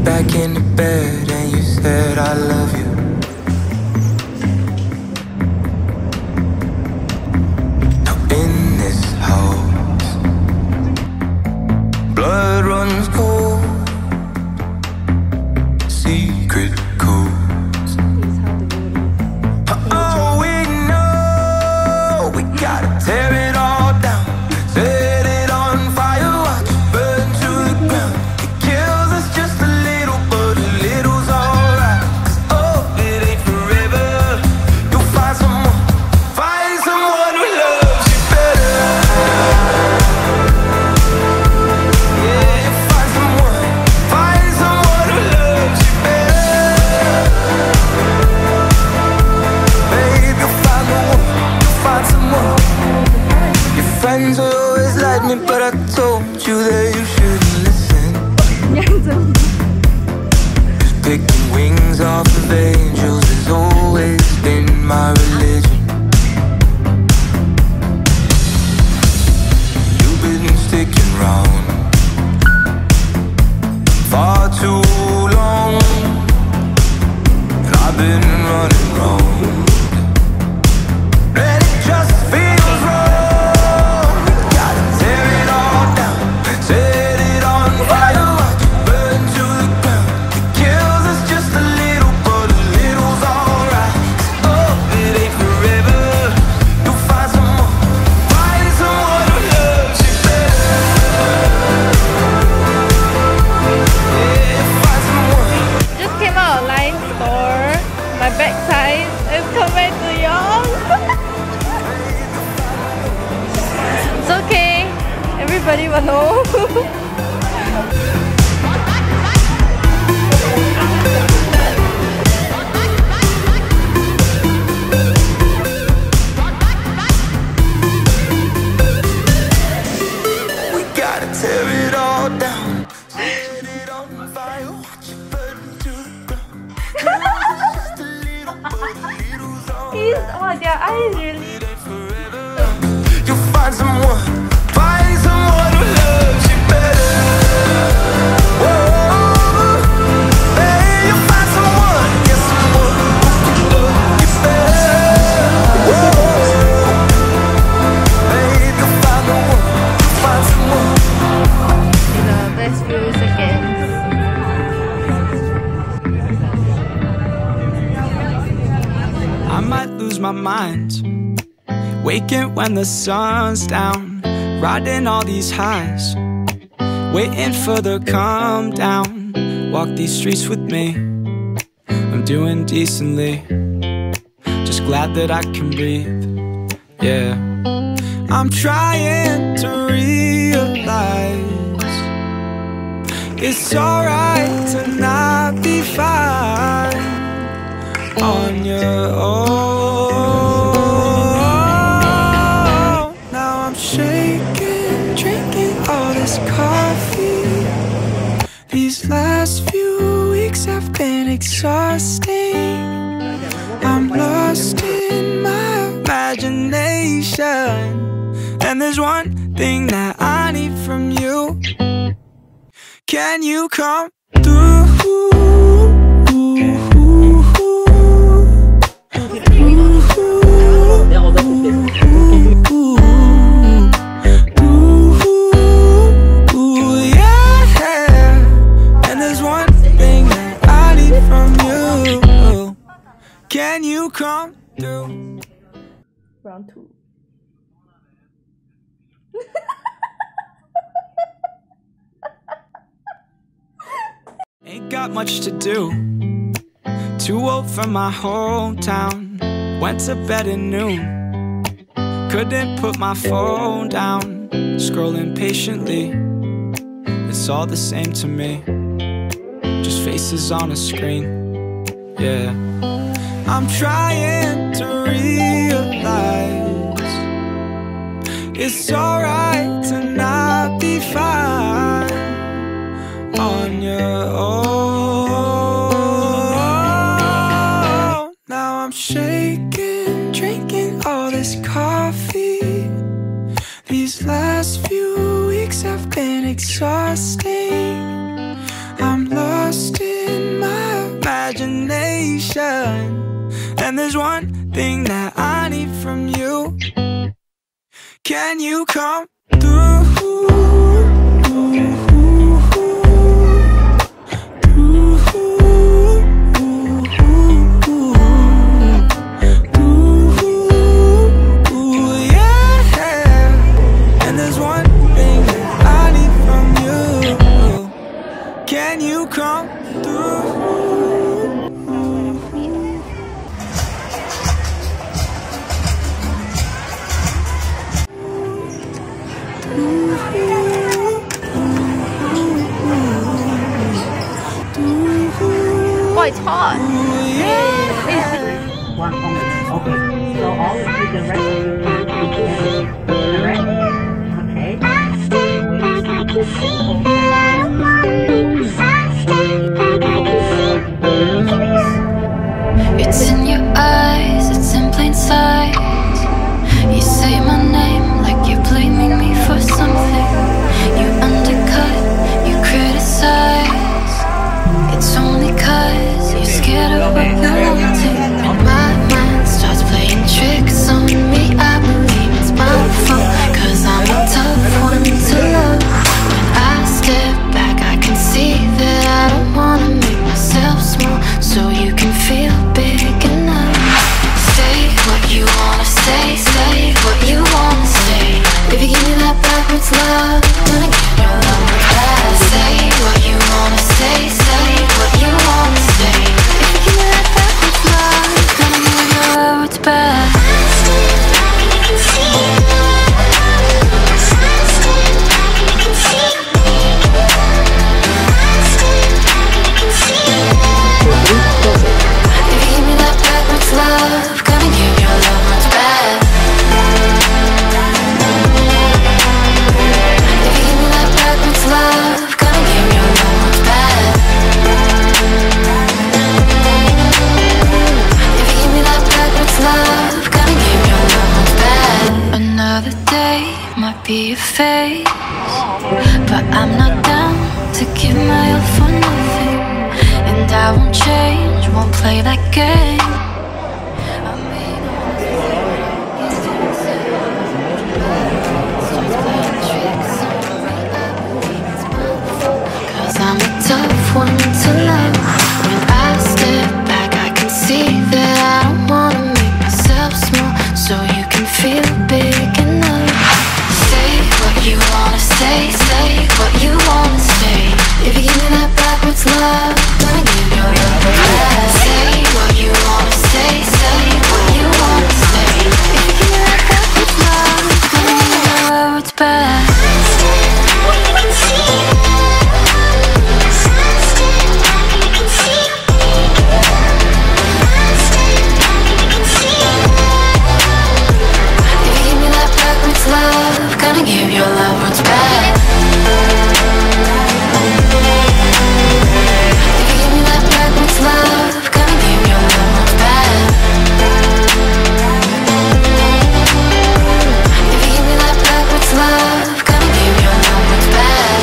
back in the bed and you said I love you. Now in this house, blood runs cold, secret codes. Oh, we know we gotta tear it all down, set it on fire, watch it burn to the ground. It kills us just a little, but a little's alright. 'Cause oh, it ain't forever. You'll find someone who loves you better. Yeah, you'll find someone who loves you better. Babe, you'll find someone. Your friends will always like me, but I told you that you shouldn't listen. Just picking wings off of angels has always been my religion. You've been sticking around far too long, and I've been running round, and it just feels wrong. We gotta tear it all down, set it on fire, watch it burn to the ground. It kills us just a little, but a little's alright. 'Cause oh, it ain't forever. You'll find someone who loves you better. Yeah, find someone. Just came out of line store. My bag size is compared to yours. It's okay. Everybody will know. We gotta tear it all down, set it on fire, watch it burn to the ground. Just a little, but a little's all He's, oh, their eyes really. it ain't forever. You'll find someone who loves you better. Whoa, hey, you'll find someone, yeah, someone who can love you better. Whoa, hey, you'll find someone. In the best few seconds. I might lose my mind, waking when the sun's down, riding all these highs, waiting for the calm down. Walk these streets with me, I'm doing decently, just glad that I can breathe. Yeah, I'm trying to realize it's alright to not be fine on your own. Now I'm shaking, drinking all this coffee. These last few weeks have been exhausting. I'm lost in my imagination, and there's one thing that I need from you. Can you come through? Can you come through? Round 2. Ain't got much to do, too old for my hometown. Went to bed at noon, couldn't put my phone down. Scrolling patiently, it's all the same to me, just faces on a screen. Yeah, I'm trying to realize it's alright to not be fine on your own. Now I'm shaking, drinking all this coffee. These last few weeks have been exhausting. I'm lost there's one thing that I need from you. Can you come through? Can you come through? Boy, it's hot. Okay, so all of you, the rest of you can be together, correct? It's in your eyes, it's in plain sight. You say my name like you're blaming me for something. You undercut, you criticize. It's only 'cause you're scared of what you're wanting. And my mind starts playing tricks on me. I believe it's my fault, 'cause I'm a tough one to love. When I step back, I can see that I don't wanna make myself small, so you can feel big enough. Say what you wanna say, say what you wanna say. If you give me that backwards love, then I give your love back. Say what you wanna say, say what you wanna say. If you give me that backwards love, then I give your words back. Love, gonna give your love what's bad. If you give me that backwards love, gonna give your love what's bad. If you give me that backwards love, gonna give your love what's bad. Another day might be a phase, but I'm not down to give my all for nothing. And I won't change, won't play that game. I'm a tough one to love. When I step back, I can see that I don't wanna make myself small, so you can feel big enough. Say what you wanna say, say what you wanna say. If you give me that backwards love, then I give your love back. Say what you wanna say, say what you wanna say. If you give me that backwards love, then I give your words back. Love, gonna give your love what's bad. If you give me that backwards love, gonna give your love what's bad. If you give me that backwards love, gonna give your love what's bad.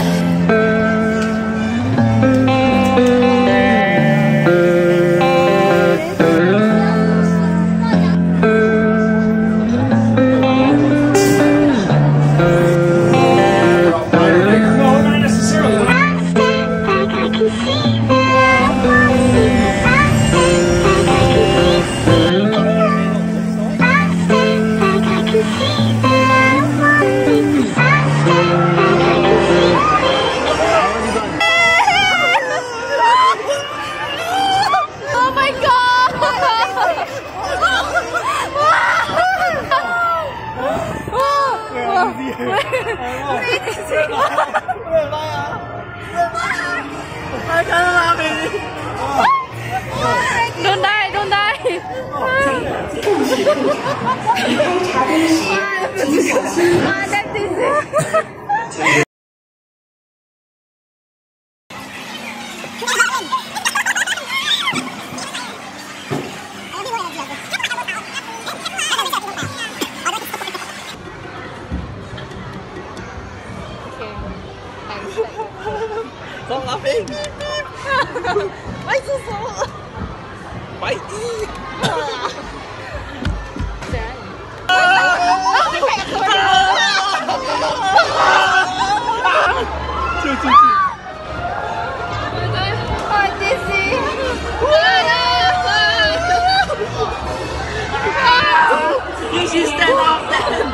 Don't die, don't die. That's easy. Stop laughing. Why so slow? You should stand up then.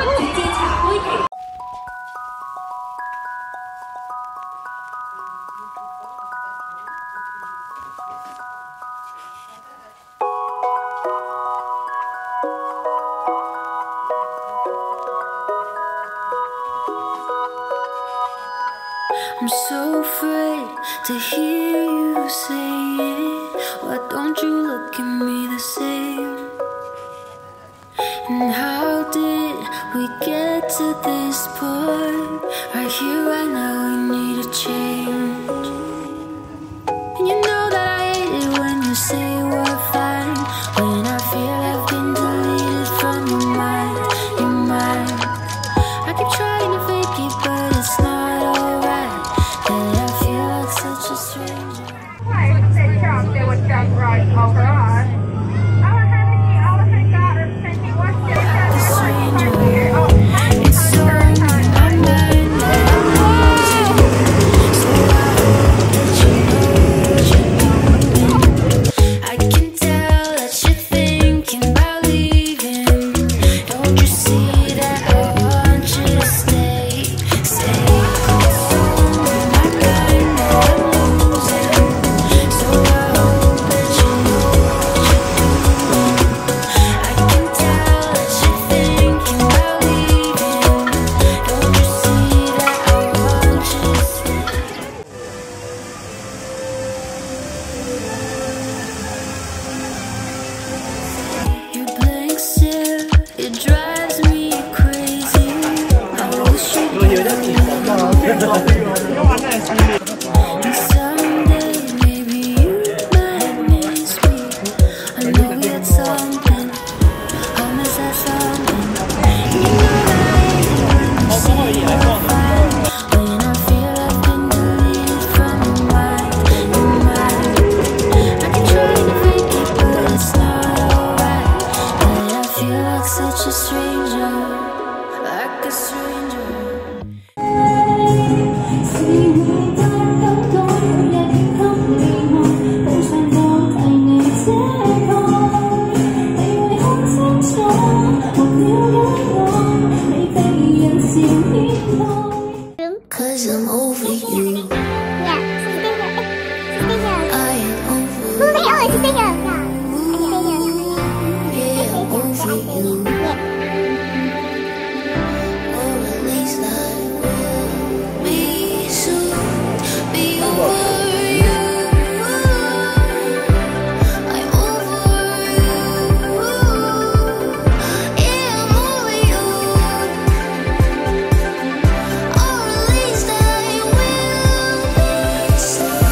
I'm so afraid to hear you say it. Why don't you look at me the same? And how did we get to this point? Right here, right now, we need a change. And you know that I hate it when you say we're fine, when I feel I've been deleted from your mind, your mind. I keep trying to fake it, but it's not alright. That I feel like such a stranger. They would jump right over us. It's so in my mind that I'm losing. So I hope that you know. I can tell that you're thinking about leaving. Don't you see that I want you to stay? Stay. It's so in my mind that I'm losing. So I hope that you know what you're doing. I can tell that you're thinking about leaving. Don't you see that I want you to stay? Your blank stare, it drives me crazy. I wish you could and someday maybe you might miss me. I know that's something. I miss that something. You know that I hate it when you say we're fine, when I feel I've been deleted from your mind, your mind. I can try to fake it, but it's not alright. But I feel like such a stranger, like a stranger. Cause I'm over you. I am over you. Yeah, I'm over you. Or at least I will be soon. Be over you. I'm over you. Yeah, I'm over you. Or at least I will be soon.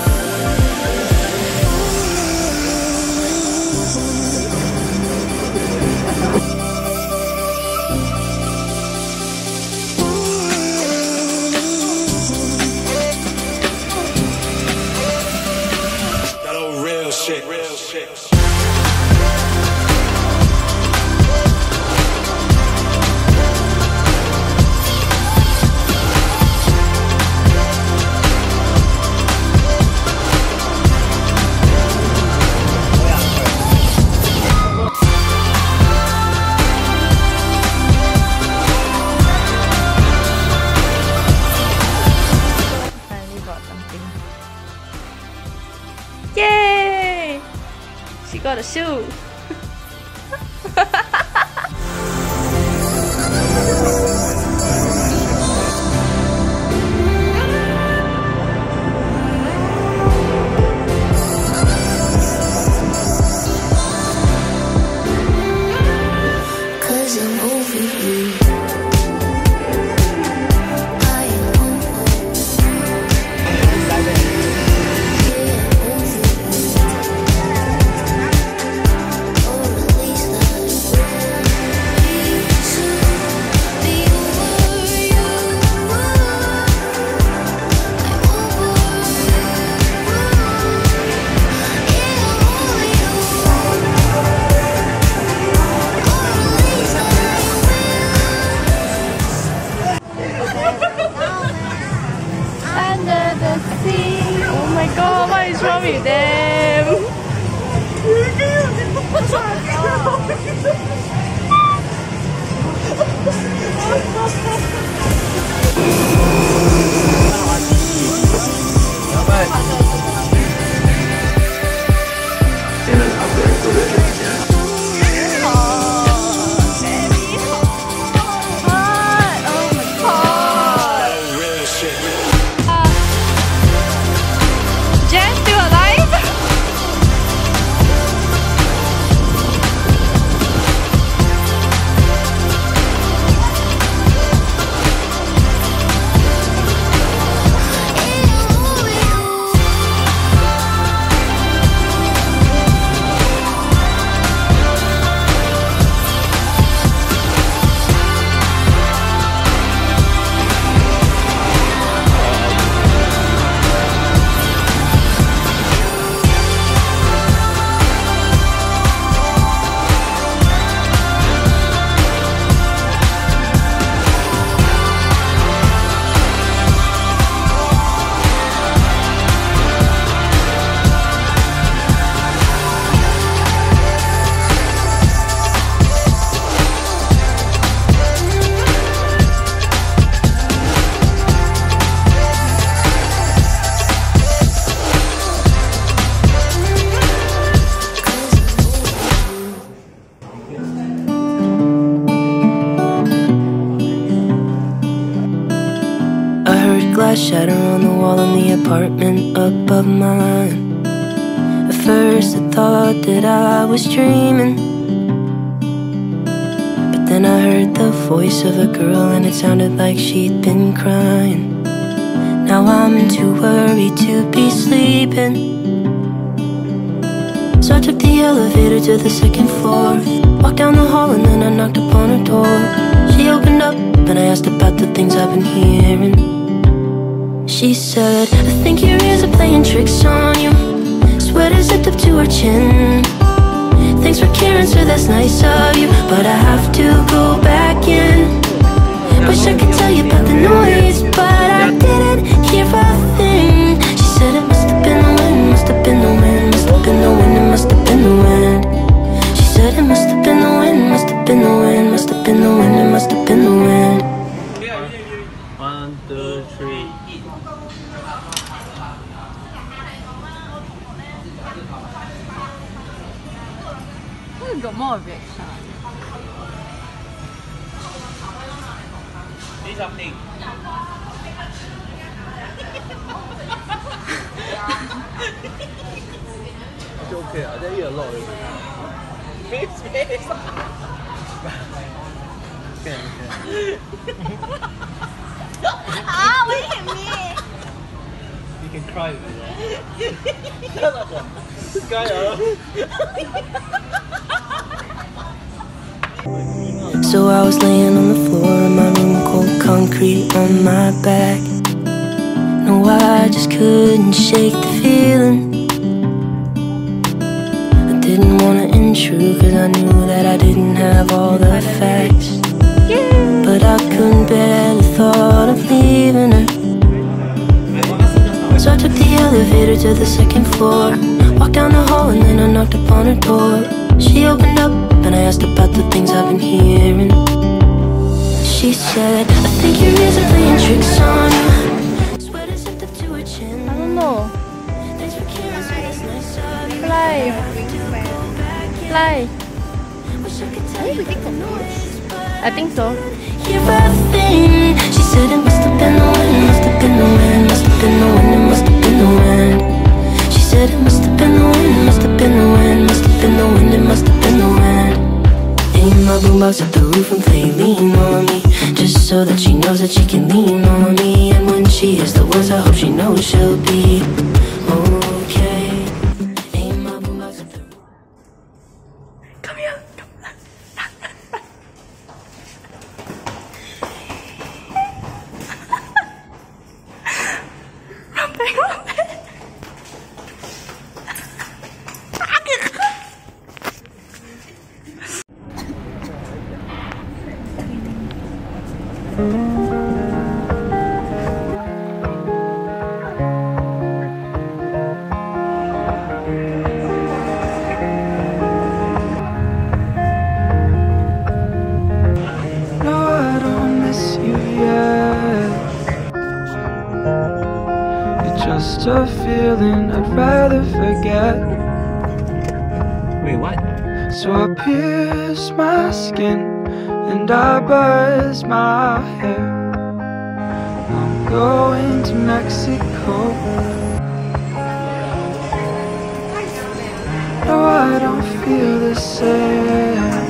That old real shit, real shit. Finally bought something. Yay! She got a shoe. Cause I'm over you. I am over you. Yeah, over you. heard glass shatter on the wall in the apartment above mine. At first I thought that I was dreaming, but then I heard the voice of a girl and it sounded like she'd been crying. Now I'm too worried to be sleeping, so I took the elevator to the second floor, walked down the hall and then I knocked upon her door. She opened up and I asked about the things I've been hearing. She said, I think your ears are playing tricks on you. Sweater zipped up to her chin. Thanks for caring, sir, that's nice of you, but I have to go back in. Wish I could tell you about the noise, but I didn't hear a thing. She said it must have been the wind, must have been the wind, must have been the wind, it must have been the wind. She said it must have been the wind, must have been the wind, must have been the wind, it must have been the wind. 1, 2, 3. I got more reaction. Say something. It's okay, I tell you a lot already. Face. Okay. Ah, why you hit me? You can cry with me. This guy, So I was laying on the floor in my room, cold concrete on my back. No, I just couldn't shake the feeling. I didn't want to intrude cause I knew that I didn't have all the facts, but I couldn't bear the thought of leaving her. So I took the elevator to the second floor, walked down the hall and then I knocked upon her door. She opened up and I asked about the things I've been hearing. She said, I think your ears are playing tricks on you. Sweater zipped up to her chin. I don't know. Thanks for caring, so that's nice of you. Fly. Fly. Wish I could tell Are you you waiting for about the me? noise, but I think so. hear a thing. She said it must have been the wind, must have been the wind, must have been the wind, it must have been the wind. She said it must have been the wind, must have been the wind, must have been the wind, it must have been the wind. Aim my boombox at the roof and play lean on me, just so that she knows that she can lean on me. And when she hears the words, I hope she knows she'll be okay. Aim my boombox at the roof. Come here, come on. No, I don't miss you yet. It's just a feeling I'd rather forget. Wait, what? So I pierce my skin and I buzz my hair. I'm going to Mexico. No, I don't feel the same.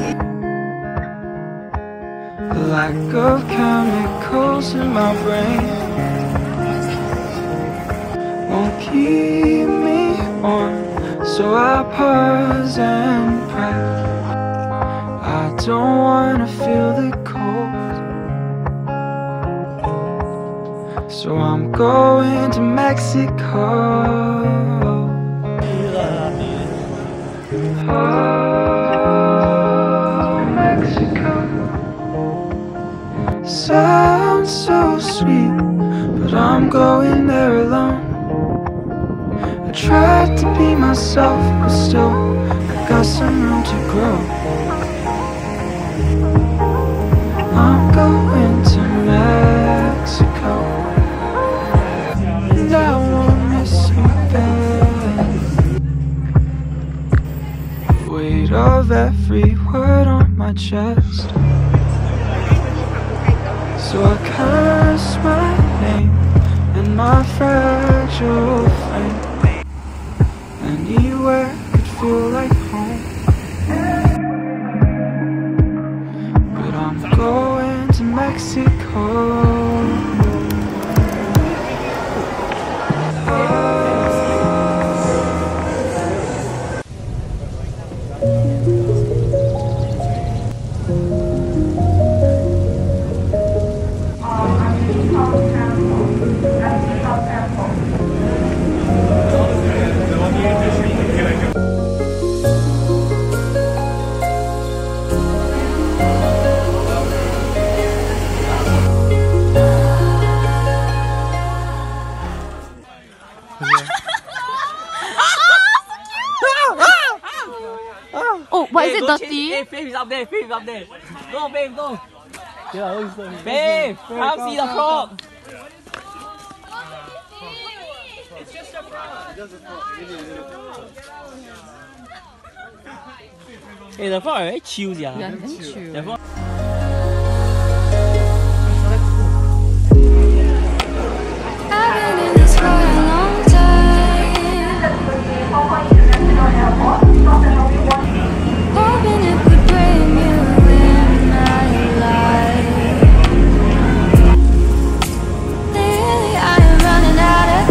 The lack of chemicals in my brain won't keep me warm, so I pause and pray. I don't wanna feel the cold, so I'm going to Mexico. Oh, Mexico. Sounds so sweet, but I'm going there alone. I tried to be myself, but still I got some room to grow. I'm going to Mexico, and I won't miss you, babe. Weight of every word on my chest, so I curse my name fragile flame. Anywhere could feel like home, but I'm going to Mexico. Oh, why is it dirty? Hey, Faith is up there. Faith is up there. Go, Faith, go. Faith, come see the frog. It's just a frog. Hey, the frog very chill, yeah. Yeah, very chill. The frog. I've been in this for a long time, hoping it would bring you in my life. Lately I am running out of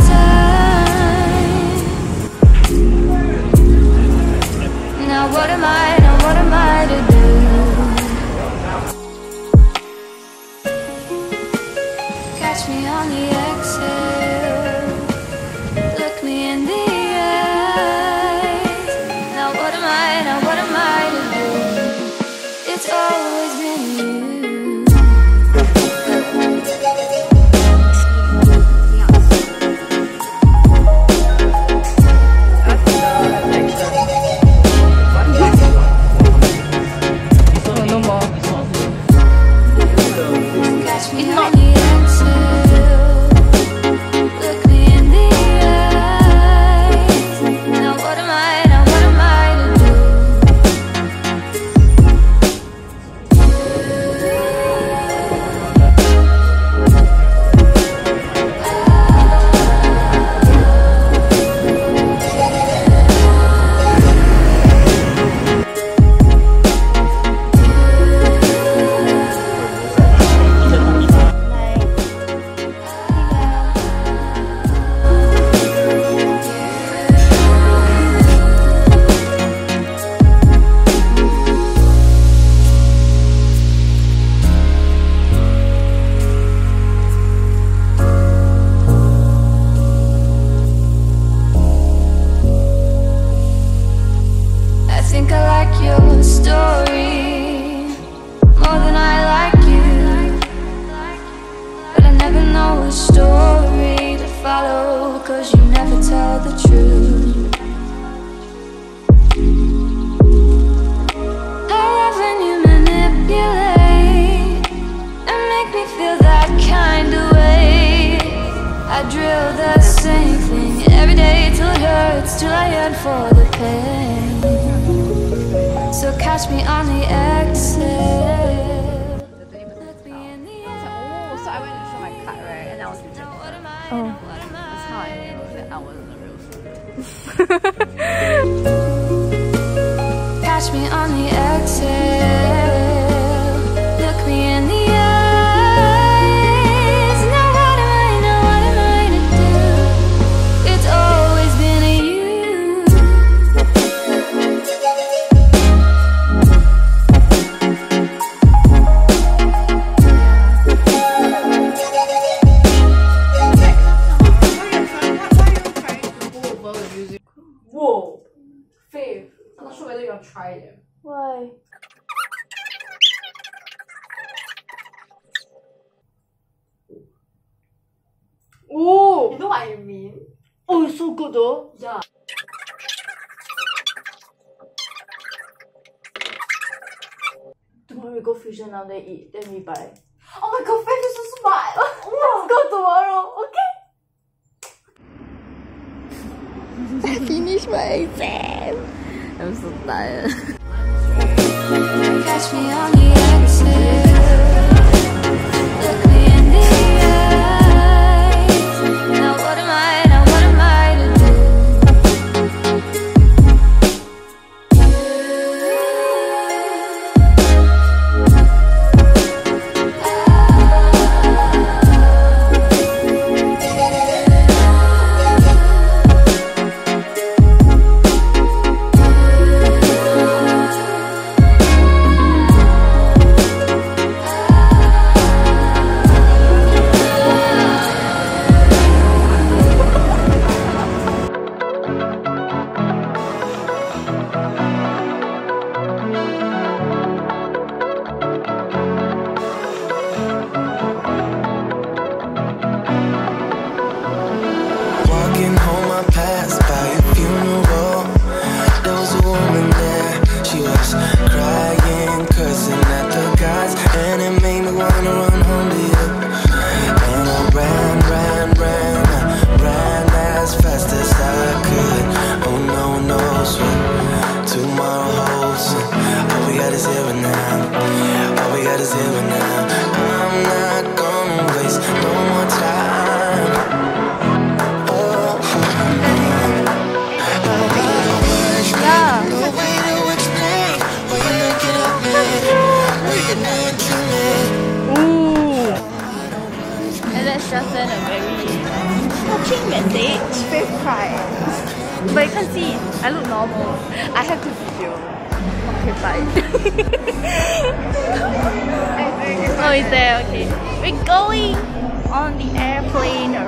time. Now what am I to do? Catch me on the exhale, look me in the eyes. Now what am I to do? It's always been you. No more. Catch me on the exhale, look me in the eyes. Now what am I to do? I think I like your story more than I like you, but I never know which story to follow, 'cause you never tell the truth. I love when you manipulate and make me feel that kind of way. I drill the same thing every day till it hurts, till I yearn for the pain. So catch me on the exhale. Look me in the Oh, so I went to show my card, right? And I was rejected. Oh. That's how I knew that I wasn't a real student. Catch me on the exhale. Look me in the eyes. Now what am I to do? It's always been you. Whoa, Faith, I'm not sure whether you want to try it. Why? Oh, you know what I mean? Oh, it's so good though. Yeah. Tomorrow we go fusion now, then eat, then we buy. Oh my god, Faith is so smart. Let's go tomorrow, okay? I finished my exam. I'm so tired. Catch me on the exhale. Look me in the eyes. Now what am I watching message. Fifth cry. But you can't see it. I look normal. I have to video. Okay, bye. Oh, it's there, okay. We're going on the airplane